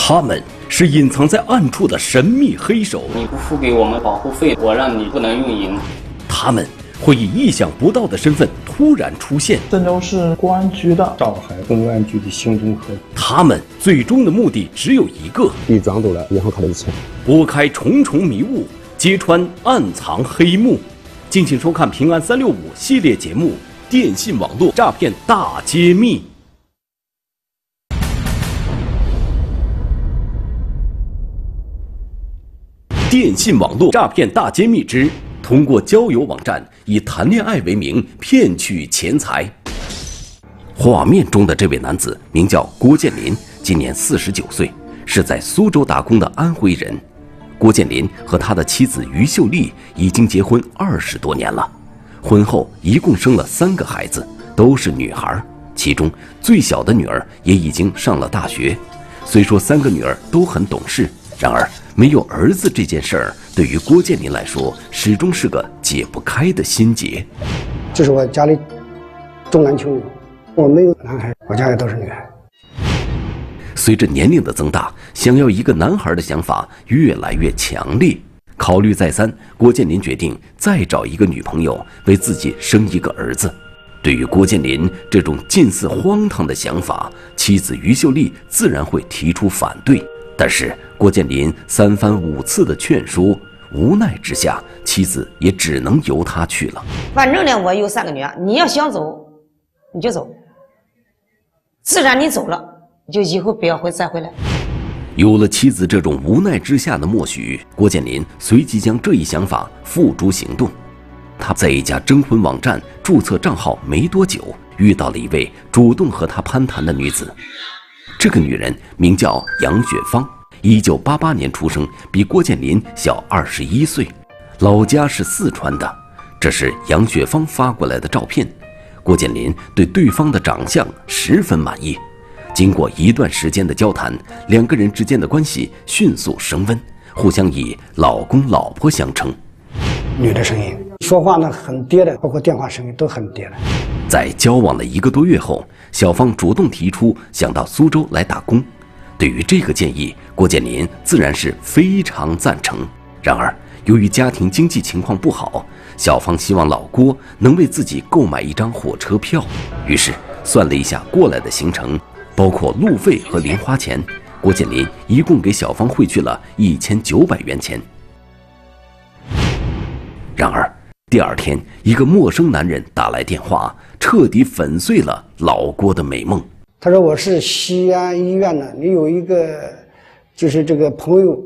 他们是隐藏在暗处的神秘黑手。 你不付给我们保护费，我让你不能运营。 他们会以意想不到的身份突然出现。 郑州市公安局的， 上海公安局的刑侦科。 他们最终的目的只有一个： 你转走了银行卡里的钱。 拨开重重迷雾，揭穿暗藏黑幕。敬请收看《平安365》系列节目《电信网络诈骗大揭秘》。电信网络诈骗大揭秘之通过交友网站以谈恋爱为名骗取钱财。画面中的这位男子名叫郭建林，今年49岁，是在苏州打工的安徽人。郭建林和他的妻子于秀丽已经结婚20多年了，婚后一共生了3个孩子，都是女孩，其中最小的女儿也已经上了大学。虽说3个女儿都很懂事，然而没有儿子这件事儿，对于郭建林来说，始终是个解不开的心结。 这是我家里重男轻女，我没有男孩，我家里都是女孩。 随着年龄的增大，想要一个男孩的想法越来越强烈。考虑再三，郭建林决定再找一个女朋友，为自己生一个儿子。对于郭建林这种近似荒唐的想法，妻子于秀丽自然会提出反对。但是郭建林3番5次的劝说，无奈之下，妻子也只能由他去了。 反正呢，我有3个女儿，你要想走，你就走。自然你走了，你就以后不要再回来。 有了妻子这种无奈之下的默许，郭建林随即将这一想法付诸行动。他在一家征婚网站注册账号没多久，遇到了一位主动和他攀谈的女子。这个女人名叫杨雪芳，1988年出生，比郭建林小21岁，老家是四川的。这是杨雪芳发过来的照片。郭建林对对方的长相十分满意。经过一段时间的交谈，2个人之间的关系迅速升温，互相以老公老婆相称。 女的声音说话呢很嗲的，包括电话声音都很嗲的。 在交往了1个多月后，小芳主动提出想到苏州来打工。对于这个建议，郭建林自然是非常赞成。然而由于家庭经济情况不好，小芳希望老郭能为自己购买一张火车票。于是算了一下过来的行程，包括路费和零花钱，郭建林一共给小芳汇去了1900元钱。然而第2天，一个陌生男人打来电话，彻底粉碎了老郭的美梦。 他说我是西安医院的，你有一个就是这个朋友，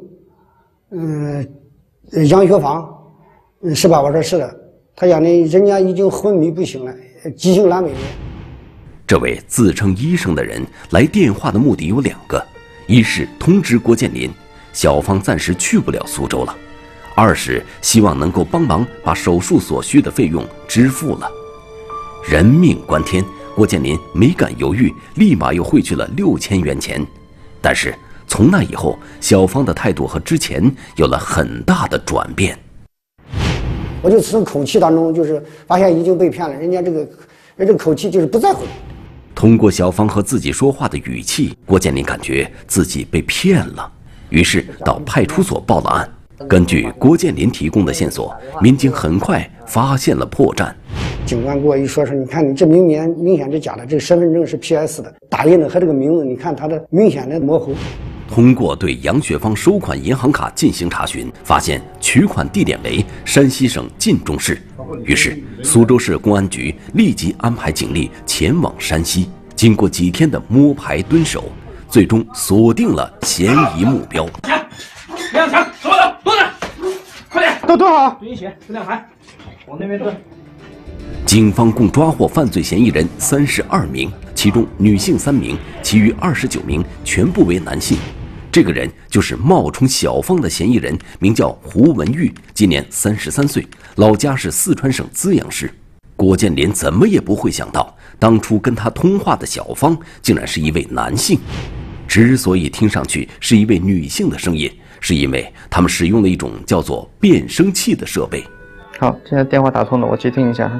杨学芳，是吧？我说是的。他讲呢，人家已经昏迷不醒了，急性阑尾炎。 这位自称医生的人来电话的目的有2个：一是通知郭建林，小芳暂时去不了苏州了；二是希望能够帮忙把手术所需的费用支付了。人命关天，郭建林没敢犹豫，立马又汇去了6000元钱。但是从那以后，小芳的态度和之前有了很大的转变。 我就从口气当中就是发现已经被骗了，人家这个口气就是不在乎。 通过小芳和自己说话的语气，郭建林感觉自己被骗了，于是到派出所报了案。根据郭建林提供的线索，民警很快发现了破绽。 警官给我一说，你看你这明显是假的，这个身份证是 PS 的，打印的和这个名字，你看它的明显的模糊。 通过对杨雪芳收款银行卡进行查询，发现取款地点为山西省晋中市。于是苏州市公安局立即安排警力前往山西。经过几天的摸排蹲守，最终锁定了嫌疑目标。 两枪，手的，蹲着，快点， 都蹲好， 蹲一起，蹲2排，往那边蹲。 警方共抓获犯罪嫌疑人32名，其中女性3名，其余29名全部为男性。这个人就是冒充小芳的嫌疑人，名叫胡文玉，今年33岁，老家是四川省资阳市。郭建林怎么也不会想到，当初跟他通话的小芳竟然是一位男性。之所以听上去是一位女性的声音，是因为他们使用了一种叫做变声器的设备。 好，现在电话打通了，我接听一下。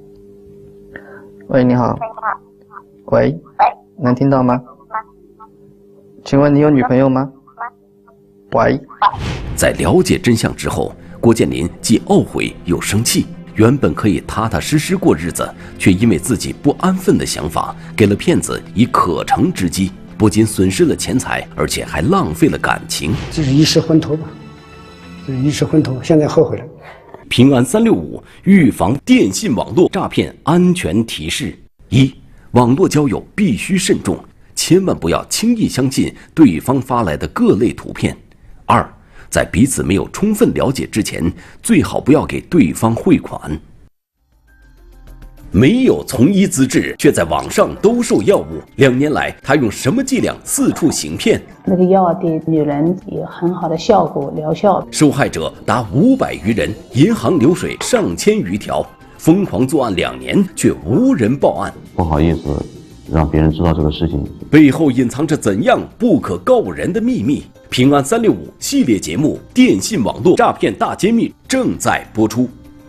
喂，你好。喂，能听到吗？ 请问你有女朋友吗？喂。 在了解真相之后，郭建林既懊悔又生气。原本可以踏踏实实过日子，却因为自己不安分的想法，给了骗子以可乘之机，不仅损失了钱财，而且还浪费了感情。 这是一时昏头吧？这是一时昏头，现在后悔了。 平安365预防电信网络诈骗安全提示：一、网络交友必须慎重，千万不要轻易相信对方发来的各类图片。二、在彼此没有充分了解之前，最好不要给对方汇款。没有从医资质，却在网上兜售药物，2年来，他用什么伎俩四处行骗？ 那个药对女人有很好的效果，疗效。 受害者达500余人，银行流水上千余条，疯狂作案2年，却无人报案。 不好意思，让别人知道这个事情， 背后隐藏着怎样不可告人的秘密？平安365系列节目《电信网络诈骗大揭秘》正在播出。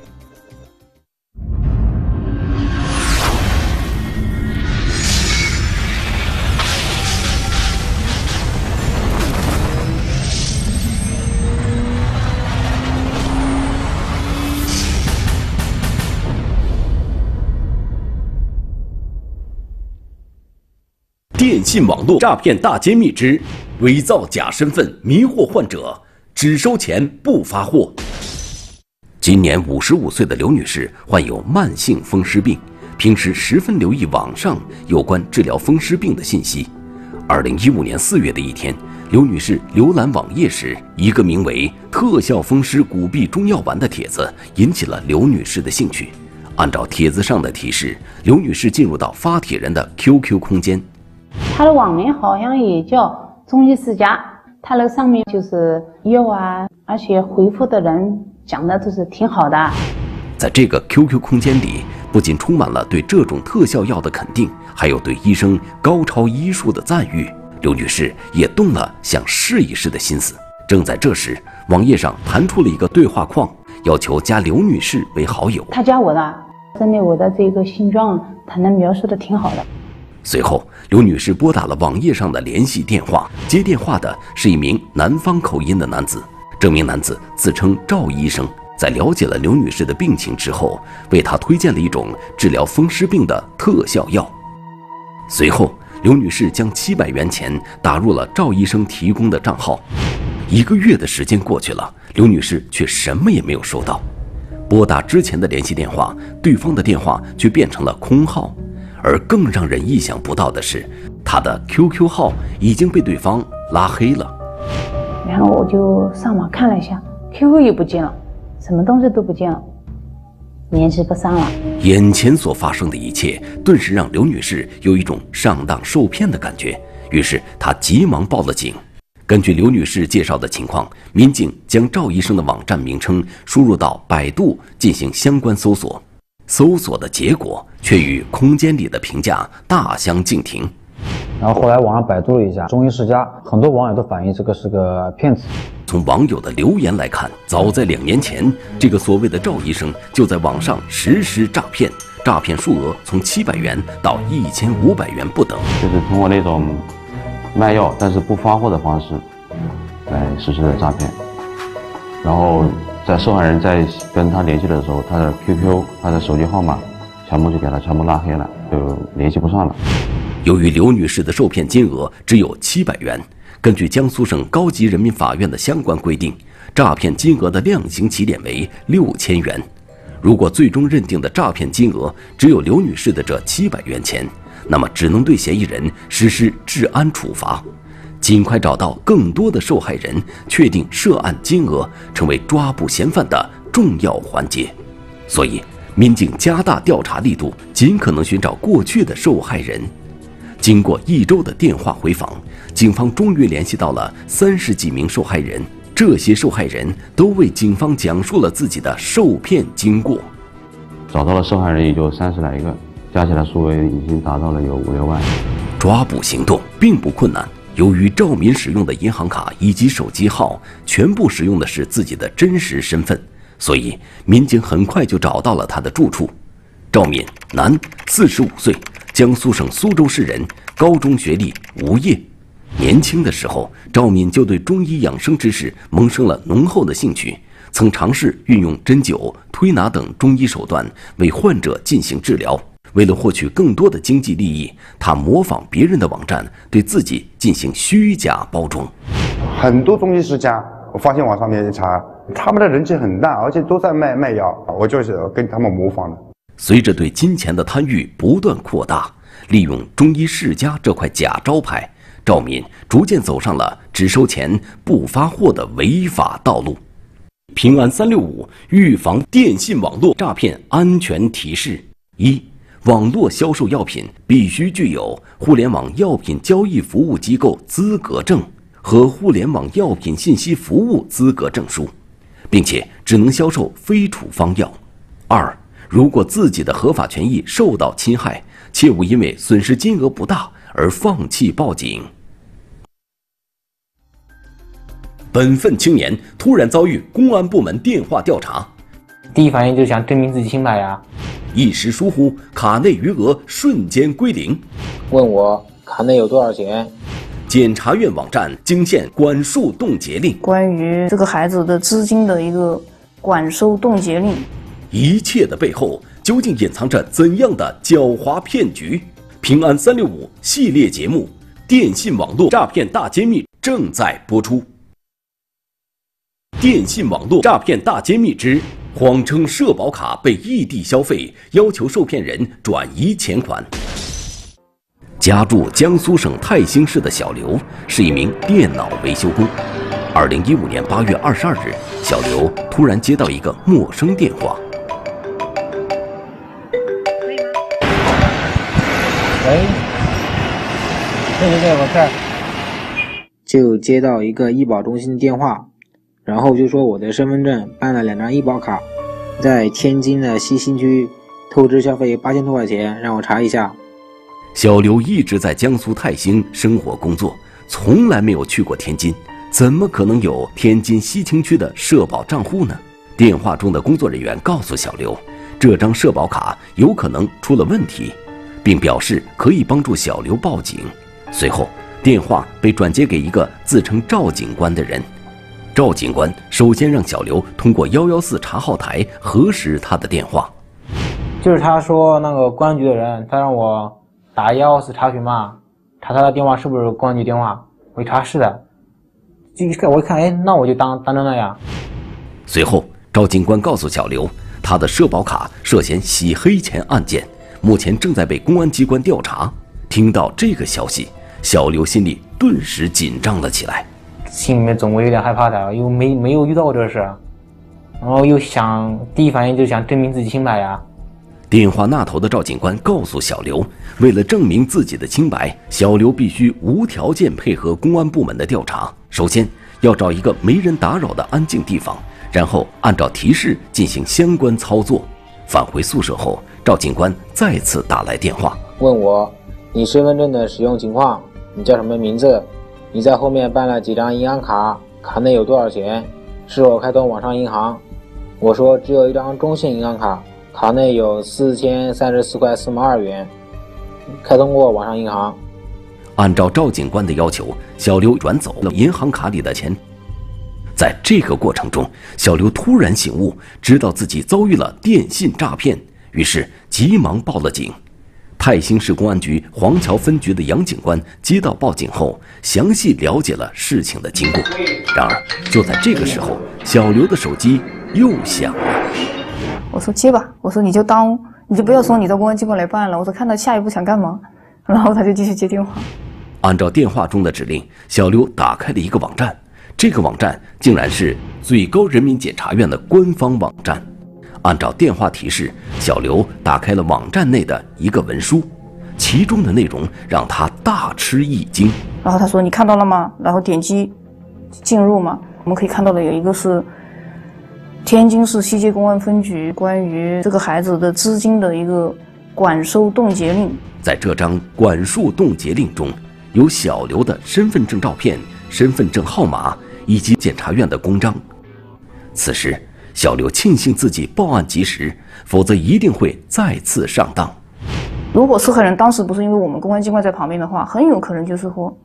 电信网络诈骗大揭秘之伪造假身份迷惑患者，只收钱不发货。今年55岁的刘女士患有慢性风湿病，平时十分留意网上有关治疗风湿病的信息。2015年4月的一天，刘女士浏览网页时，一个名为“特效风湿骨痹中药丸”的帖子引起了刘女士的兴趣。按照帖子上的提示，刘女士进入到发帖人的 QQ 空间。 他的网名好像也叫中医世家，他那上面就是药啊，而且回复的人讲的都是挺好的。 在这个 QQ 空间里，不仅充满了对这种特效药的肯定，还有对医生高超医术的赞誉。刘女士也动了想试一试的心思。正在这时，网页上弹出了一个对话框，要求加刘女士为好友。 他加我的，针对我的这个性状，他能描述的挺好的。 随后，刘女士拨打了网页上的联系电话，接电话的是一名南方口音的男子。这名男子自称赵医生，在了解了刘女士的病情之后，为她推荐了一种治疗风湿病的特效药。随后，刘女士将700元钱打入了赵医生提供的账号。1个月的时间过去了，刘女士却什么也没有收到。拨打之前的联系电话，对方的电话却变成了空号。而更让人意想不到的是，他的 QQ 号已经被对方拉黑了。 然后我就上网看了一下 ，QQ 也不见了，什么东西都不见了，联系不上了。 眼前所发生的一切，顿时让刘女士有一种上当受骗的感觉，于是她急忙报了警。根据刘女士介绍的情况，民警将赵医生的网站名称输入到百度进行相关搜索。搜索的结果却与空间里的评价大相径庭。 然后后来网上百度了一下中医世家，很多网友都反映这个是个骗子。 从网友的留言来看，早在2年前，这个所谓的赵医生就在网上实施诈骗，诈骗数额从700元到1500元不等。 就是通过那种卖药但是不发货的方式来实施的诈骗。然后在受害人在跟他联系的时候，他的 QQ、他的手机号码全部就给他全部拉黑了，就联系不上了。 由于刘女士的受骗金额只有700元，根据江苏省高级人民法院的相关规定，诈骗金额的量刑起点为6000元。如果最终认定的诈骗金额只有刘女士的这700元钱，那么只能对嫌疑人实施治安处罚。尽快找到更多的受害人，确定涉案金额，成为抓捕嫌犯的重要环节。所以，民警加大调查力度，尽可能寻找过去的受害人。经过1周的电话回访，警方终于联系到了30几名受害人。这些受害人都为警方讲述了自己的受骗经过。 找到了受害人也就30来个，加起来数额已经达到了有5、6万。 抓捕行动并不困难。由于赵民使用的银行卡以及手机号全部使用的是自己的真实身份，所以民警很快就找到了他的住处。赵民，男，45岁，江苏省苏州市人，高中学历，无业。 年轻的时候，赵敏就对中医养生知识萌生了浓厚的兴趣，曾尝试运用针灸、推拿等中医手段为患者进行治疗。为了获取更多的经济利益，他模仿别人的网站，对自己进行虚假包装。 很多中医世家，我发现网上面一查，他们的人气很大，而且都在卖药，我就是跟他们模仿的。 随着对金钱的贪欲不断扩大，利用中医世家这块假招牌，赵敏逐渐走上了只收钱不发货的违法道路。平安365预防电信网络诈骗安全提示：一、网络销售药品必须具有互联网药品交易服务机构资格证和互联网药品信息服务资格证书，并且只能销售非处方药。二、如果自己的合法权益受到侵害，切勿因为损失金额不大而放弃报警。本分青年突然遭遇公安部门电话调查， 第一反应就想证明自己清白呀， 一时疏忽，卡内余额瞬间归零。 问我卡内有多少钱？ 检察院网站惊现管束冻结令， 关于这个孩子的资金的一个管收冻结令， 一切的背后究竟隐藏着怎样的狡猾骗局？平安365系列节目《电信网络诈骗大揭秘》正在播出。电信网络诈骗大揭秘之谎称社保卡被异地消费，要求受骗人转移钱款。家住江苏省泰兴市的小刘是一名电脑维修工。2015年8月22日，小刘突然接到一个陌生电话。 喂，对，我这儿就接到一个医保中心的电话，然后就说我的身份证办了2张医保卡，在天津的西新区透支消费8000多块钱，让我查一下。 小刘一直在江苏泰兴生活工作，从来没有去过天津，怎么可能有天津西青区的社保账户呢？电话中的工作人员告诉小刘，这张社保卡有可能出了问题，并表示可以帮助小刘报警。随后，电话被转接给一个自称赵警官的人。赵警官首先让小刘通过114查号台核实他的电话。 就是他说那个公安局的人，他让我打114查询嘛，查他的电话是不是公安局电话，我一查是的，我一看，哎，那我就当真了呀。 随后，赵警官告诉小刘，他的社保卡涉嫌洗黑钱案件，目前正在被公安机关调查。听到这个消息，小刘心里顿时紧张了起来， 心里面总会有点害怕的，又没有遇到过这事，然后又想第一反应就想证明自己清白呀。 电话那头的赵警官告诉小刘，为了证明自己的清白，小刘必须无条件配合公安部门的调查。首先要找一个没人打扰的安静地方，然后按照提示进行相关操作。返回宿舍后，赵警官再次打来电话， 问我你身份证的使用情况，你叫什么名字，你在后面办了几张银行卡，卡内有多少钱，是否开通网上银行。我说只有一张中信银行卡，卡内有4034块4毛2元，开通过网上银行。 按照赵警官的要求，小刘转走了银行卡里的钱。在这个过程中，小刘突然醒悟，知道自己遭遇了电信诈骗，于是急忙报了警。泰兴市公安局黄桥分局的杨警官接到报警后，详细了解了事情的经过。然而，就在这个时候，小刘的手机又响了。 我说接吧，我说你就不要说你到公安机关来办了，我说看他下一步想干嘛，然后他就继续接电话。 按照电话中的指令，小刘打开了一个网站，这个网站竟然是最高人民检察院的官方网站。按照电话提示，小刘打开了网站内的一个文书，其中的内容让他大吃一惊。 然后他说你看到了吗？然后点击进入嘛，我们可以看到的有一个是天津市西街公安分局关于这个孩子的资金的一个管收冻结令。 在这张管束冻结令中，有小刘的身份证照片、身份证号码以及检察院的公章。此时，小刘庆幸自己报案及时，否则一定会再次上当。 如果受害人当时不是因为我们公安机关在旁边的话，很有可能就是说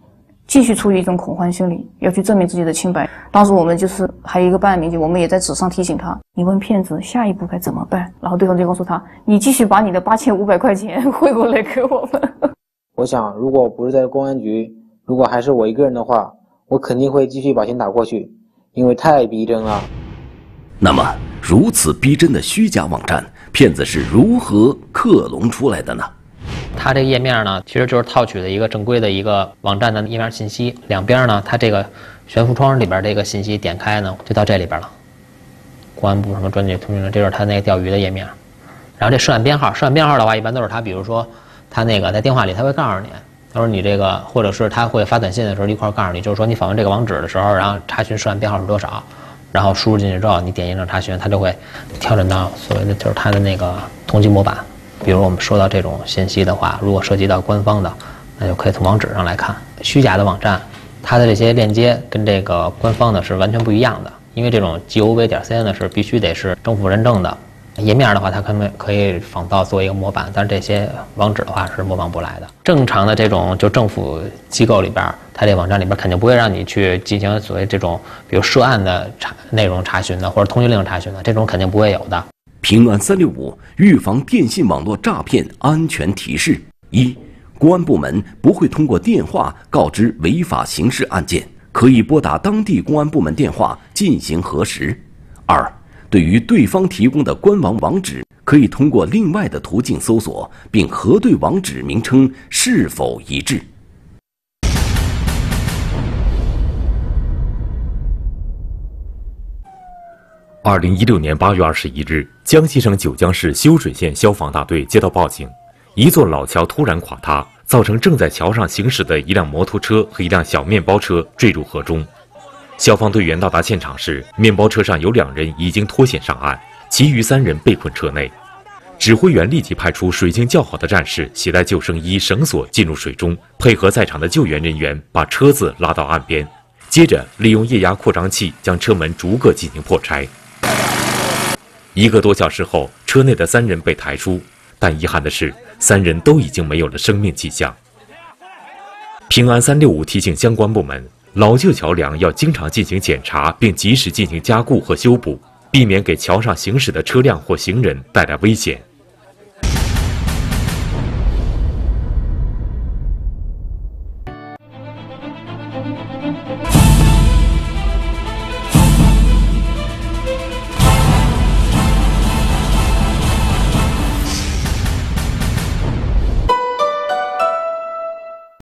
继续处于一种恐慌心理，要去证明自己的清白。当时我们就是还有一个办案民警，我们也在纸上提醒他，你问骗子下一步该怎么办，然后对方就告诉他，你继续把你的8500块钱汇过来给我们。 我想如果不是在公安局，如果还是我一个人的话，我肯定会继续把钱打过去，因为太逼真了。 那么如此逼真的虚假网站，骗子是如何克隆出来的呢？ 它这个页面呢，其实就是套取的一个正规的一个网站的页面信息，两边呢，它这个悬浮窗里边这个信息点开呢，就到这里边了。公安部什么专业通讯，这就是它那个钓鱼的页面。然后这涉案编号，涉案编号的话，一般都是它，比如说它那个在电话里他会告诉你，他说你这个，或者是他会发短信的时候一块告诉你，就是说你访问这个网址的时候，然后查询涉案编号是多少，然后输入进去之后，你点一张查询，它就会调整到所谓的就是它的那个统计模板。比如我们收到这种信息的话，如果涉及到官方的，那就可以从网址上来看。虚假的网站，它的这些链接跟这个官方的是完全不一样的，因为这种 gov.cn 呢是必须得是政府认证的页面的话，它可以仿造做一个模板，但是这些网址的话是模仿不来的。正常的这种就政府机构里边，它这网站里边肯定不会让你去进行所谓这种比如涉案的内容查询的，或者通缉令查询的，这种肯定不会有的。 平安365预防电信网络诈骗安全提示：一、公安部门不会通过电话告知违法刑事案件，可以拨打当地公安部门电话进行核实。二、对于对方提供的官网网址，可以通过另外的途径搜索，并核对网址名称是否一致。 2016年8月21日，江西省九江市修水县消防大队接到报警，一座老桥突然垮塌，造成正在桥上行驶的一辆摩托车和一辆小面包车坠入河中。消防队员到达现场时，面包车上有2人已经脱险上岸，其余3人被困车内。指挥员立即派出水性较好的战士携带救生衣、绳索进入水中，配合在场的救援人员把车子拉到岸边，接着利用液压扩张器将车门逐个进行破拆。1个多小时后，车内的3人被抬出，但遗憾的是，3人都已经没有了生命迹象。平安365提醒相关部门，老旧桥梁要经常进行检查，并及时进行加固和修补，避免给桥上行驶的车辆或行人带来危险。